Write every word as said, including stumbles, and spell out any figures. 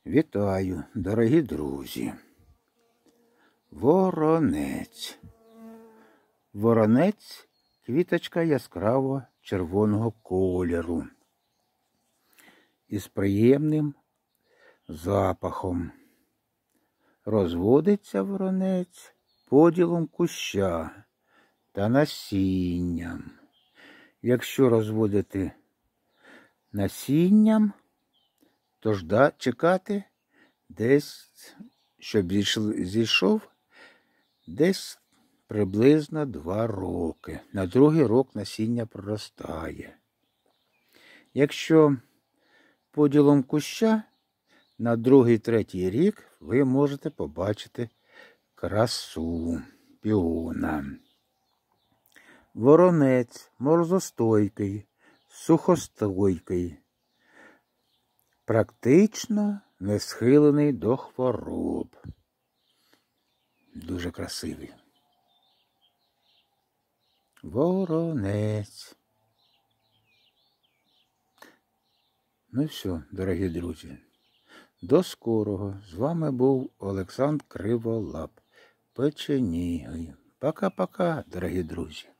Вітаю, дорогі друзі. Воронець. Воронець – квіточка яскраво червоного кольору із приємним запахом. Розводиться воронець поділом куща та насінням. Якщо розводити насінням, то жда чекати десь, щоб зійшов, десь приблизно два роки. На другий рік насіння проростає. Якщо поділом куща, на другий-третій рік ви можете побачити красу піона. Воронець морозостойкий, сухостойкий, практично не схилений до хвороб. Дуже красивий. Воронець. Ну все, дорогі друзі. До скорого. З вами був Олександр Криволап. Печеніги. Пока-пока, дорогі друзі.